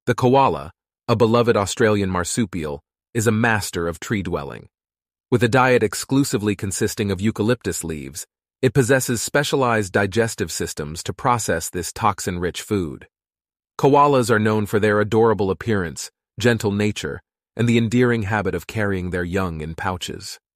The koala, a beloved Australian marsupial, is a master of tree dwelling. With a diet exclusively consisting of eucalyptus leaves, it possesses specialized digestive systems to process this toxin-rich food. Koalas are known for their adorable appearance, gentle nature, and the endearing habit of carrying their young in pouches.